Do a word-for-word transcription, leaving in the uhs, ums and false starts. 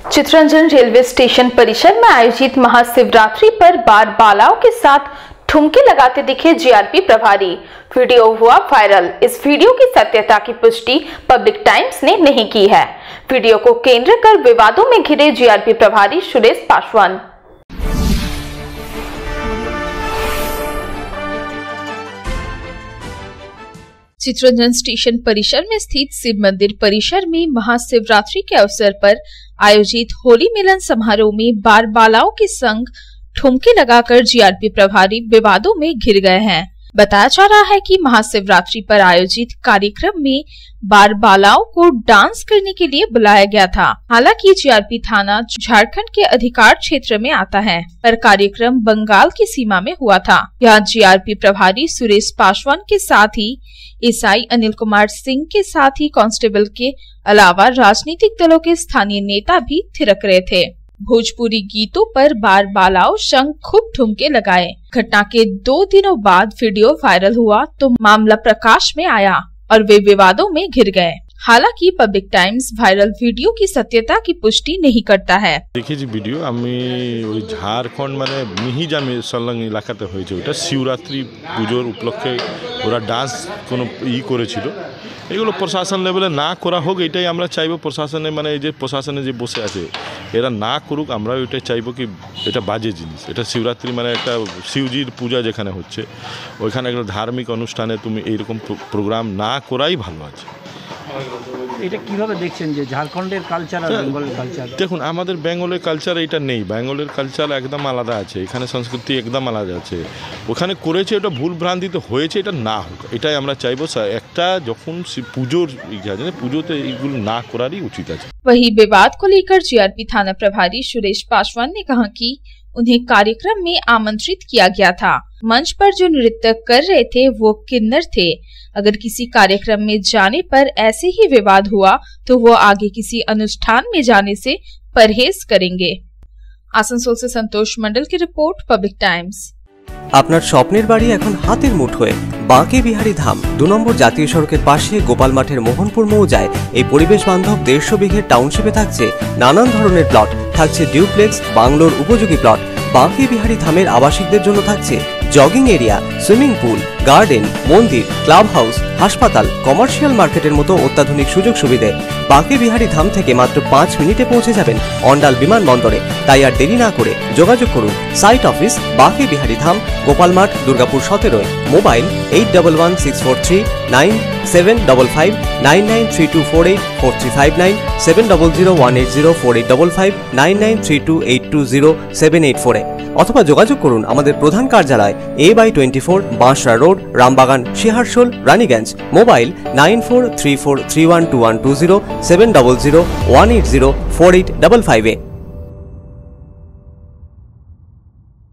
Chitranjan railway station परिसर में आयोजित महाशिवरात्रि पर बार बालाओं के साथ ठुमके लगाते दिखे जीआरपी प्रभारी। वीडियो हुआ वायरल। इस वीडियो की सत्यता की पुष्टि पब्लिक टाइम्स ने नहीं की है। वीडियो को केंद्र कर विवादों में घिरे जीआरपी प्रभारी सुरेश पासवान। चितरंजन स्टेशन परिसर में स्थित शिव मंदिर परिसर में महाशिवरात्रि के अवसर पर आयोजित होली मिलन समारोह में बार बालाओं के संग ठुमके लगाकर जीआरपी प्रभारी विवादों में घिर गए हैं। बताया जा रहा है कि महाशिवरात्रि पर आयोजित कार्यक्रम में बार बालाओं को डांस करने के लिए बुलाया गया था। हालांकि जीआरपी थाना झारखंड के अधिकार क्षेत्र में आता है, पर कार्यक्रम बंगाल की सीमा में हुआ था। यहाँ जीआरपी प्रभारी सुरेश पासवान के साथ ही एसआई अनिल कुमार सिंह के साथ ही कांस्टेबल के अलावा राजनीतिक दलों के स्थानीय नेता भी थिरक रहे थे। भोजपुरी गीतों पर बार बालाओं संग खूब ठुमके लगाए। घटना के दो दिनों बाद वीडियो वायरल हुआ तो मामला प्रकाश में आया और वे विवादों में घिर गए। हालांकि पब्लिक टाइम्स वायरल वीडियो की सत्यता की पुष्टि नहीं करता है। देखिए जी वीडियो আমি ওই ঝাড়খণ্ড মানে মিহিজামে সংলগ্ন এলাকাতে হয়েছে। ওটা শিবরাত্রি পুজোর উপলক্ষে ওরা ডান্স কোনো ই করেছিল। এগুলো প্রশাসন লেভেলে না করা হোক এটাই আমরা চাইবো। প্রশাসনে মানে এই যে প্রশাসনে যে বসে আছে এরা না করুক, আমরা ওইটাই চাইবো কি এটা বাজে জিনিস। এটা শিবরাত্রি মানে একটা শিবজির পূজা যেখানে হচ্ছে ওইখানে একটা ধার্মিক অনুষ্ঠানে তুমি এইরকম প্রোগ্রাম না করাই ভালো আছে। এটা কিভাবে দেখছেন যে ঝাড়খণ্ডের কালচার আর বেঙ্গলের কালচার? দেখুন আমাদের বেঙ্গলের কালচার এটা নেই। বেঙ্গলের কালচার একদম আলাদা আছে, এখানে সংস্কৃতি একদম আলাদা আছে। ওখানে করেছে ওটা ভুল ভ্রান্তিতে হয়েছে, এটা না হোক এটাই আমরা চাইবো। একটা যখন পুজোর পুজোতে এইগুলো না করারই উচিত আছে। वही विवाद को लेकर जीआरपी थाना प्रभारी सुरेश पासवान ने कहा कि उन्हें कार्यक्रम में आमंत्रित किया गया था। मंच पर जो नृत्य कर रहे थे वो किन्नर थे। अगर किसी कार्यक्रम में जाने पर ऐसे ही विवाद हुआ तो वो आगे किसी अनुष्ठान में जाने से परहेज करेंगे। आसनसोल से संतोष मंडल की रिपोर्ट, पब्लिक टाइम्स। আপনার স্বপ্নের বাড়ি এখন হাতের মুঠোয়। বাঁকে বিহারী ধাম দু নম্বর জাতীয় সড়কের পাশে গোপাল মাঠের মোহনপুর মৌজায় এই পরিবেশ বান্ধব দেড়শো বিঘের টাউনশিপে থাকছে নানান ধরনের প্লট, থাকছে ডিউপ্লেক্স, বাংলোর উপযোগী প্লট। বাঁকে বিহারী ধামের আবাসিকদের জন্য থাকছে jogging area, swimming pool, garden, মন্দির, ক্লাব হাউস, হাসপাতাল, কমার্শিয়াল মার্কেটের মতো অত্যাধুনিক সুযোগ সুবিধে। বাঁকে বিহারী ধাম থেকে মাত্র পাঁচ মিনিটে পৌঁছে যাবেন অন্ডাল বিমানবন্দরে। তাই আর দেরি না করে যোগাযোগ করুন। সাইট অফিস বাঁকে বিহারী ধাম, গোপাল মাঠ, দুর্গাপুর সতেরো। Mobile eight double one six four three nine seven double five nine nine three two four eight four three five nine seven double zero one eight zero four eight double five nine nine three two eight two zero seven eight ফোরে অথবা যোগাযোগ করুন আমাদের প্রধান কার্যালয় A by twenty four Banshra road, Rambagan, Shiharsol, Raniganj. Mobile nine four three four three one two one two zero seven double zero one eight zero four eight double five A.